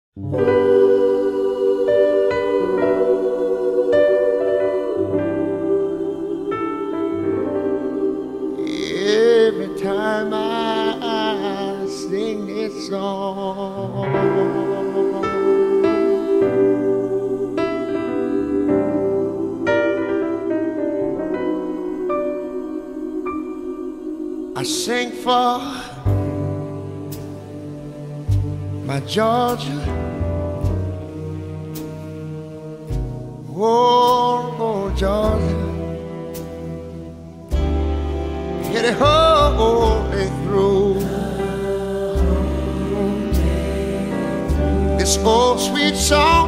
Every time I sing this song, I sing for my Georgia. Oh, Georgia, get it whole day through. This old sweet song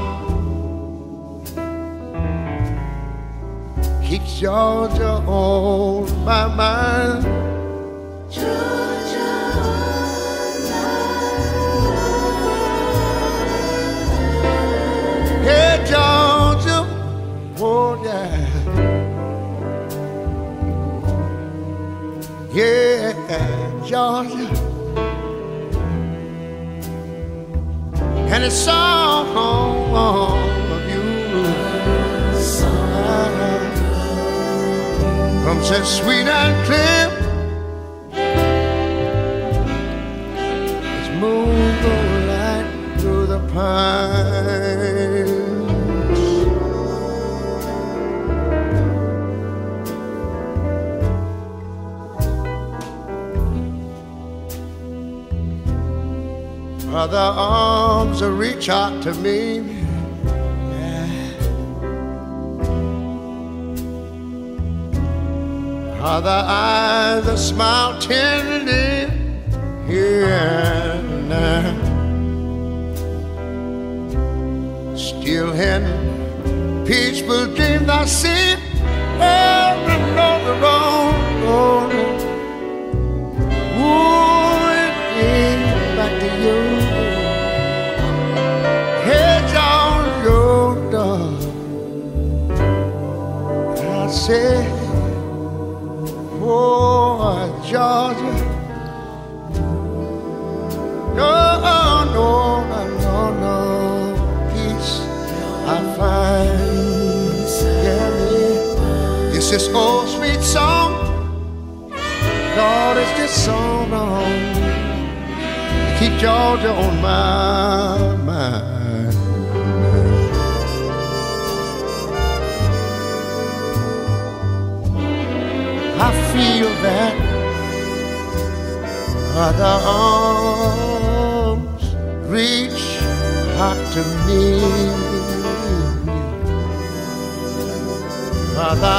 keeps Georgia on my mind. Georgia on my mind. Hey, Georgia, oh yeah. Yeah, Georgia. And it's all of you. Comes that sweet and clear. It's moonlight through the pines. Other arms will reach out to me, yeah. Other eyes will smile tenderly, yeah. Still in peaceful dreams I see over and over the road. Ooh, it is back to you. I say, oh, Georgia, no, peace I find. Yeah, me. It's this old sweet song, Lord, it's this song on. Keep Georgia on my mind. I feel that other arms reach out to me. Other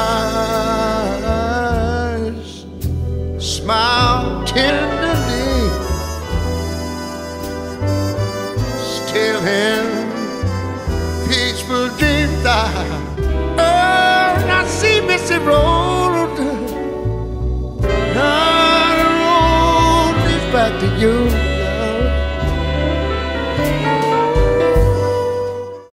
eyes smile tenderly. Still in peaceful dreams I see Missy Road. The road leads back to you.